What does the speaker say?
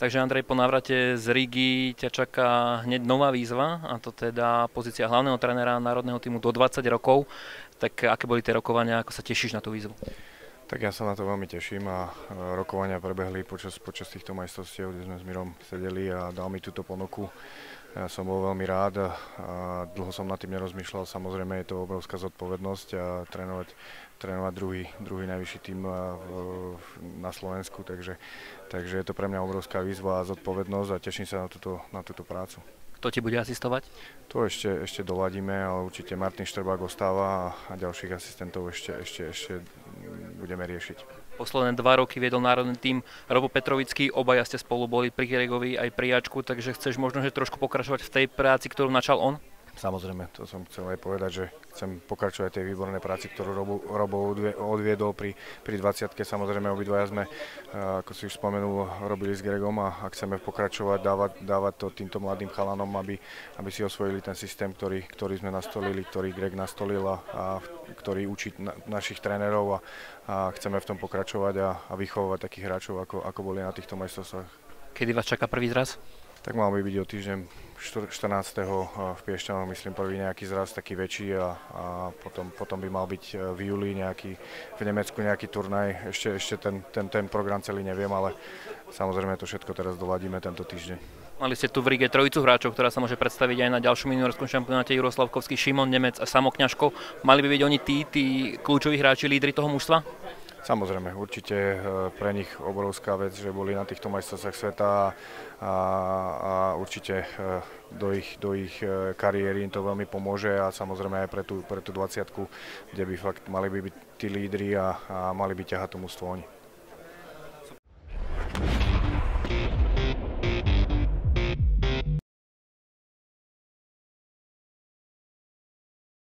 Takže Andrej, po návrate z Rigy ťa čaká hneď nová výzva, a to teda pozícia hlavného trénera národného tímu do 20 rokov. Tak aké boli tie rokovania, ako sa tešíš na tú výzvu? Tak ja sa na to veľmi teším a rokovania prebehli počas týchto majstrovstiev, kde sme s Mirom sedeli a dal mi túto ponuku. Ja som bol veľmi rád a dlho som nad tým nerozmýšľal. Samozrejme je to obrovská zodpovednosť a trénovať druhý najvyšší tím na Slovensku, takže je to pre mňa obrovská výzva a zodpovednosť a teším sa na túto prácu. Kto ti bude asistovať? To ešte doladíme, ale určite Martin Štrbák ostáva a ďalších asistentov ešte budeme riešiť. Posledné 2 roky viedol národný tím Robo Petrovický, obaja ste spolu boli pri Gregovi aj pri Ačku, takže chceš možno že trošku pokračovať v tej práci, ktorú načal on? Samozrejme, to som chcel aj povedať, že chcem pokračovať tej výbornej práci, ktorú Robo odviedol pri 20-ke. Samozrejme, obidvaja sme, ako si už spomenul, robili s Gregom a chceme pokračovať, dávať to týmto mladým chalanom, aby si osvojili ten systém, ktorý sme nastolili, ktorý Greg nastolil a ktorý učí našich trénerov a chceme v tom pokračovať a vychovávať takých hráčov, ako boli na týchto majstrovstvách. Kedy vás čaká prvý zraz? Tak mal by byť o týždeň 14. v Piešťanoch, myslím, prvý nejaký zraz taký väčší a potom by mal byť v júli v Nemecku nejaký turnaj. Ešte ten program celý neviem, ale samozrejme to všetko teraz doladíme tento týždeň. Mali ste tu v Rige trojicu hráčov, ktorá sa môže predstaviť aj na ďalšom juniorskom šampionáte, Juroslavkovský, Šimon Nemec a Samo Kňažko. Mali by byť oni tí kľúčoví hráči, lídri toho mužstva? Samozrejme, určite pre nich obrovská vec, že boli na týchto majstrovstvách sveta a určite do ich kariéry im to veľmi pomôže a samozrejme aj pre tú 20-ku, kde by fakt mali by byť tí lídri a mali by ťahať to mužstvo oni.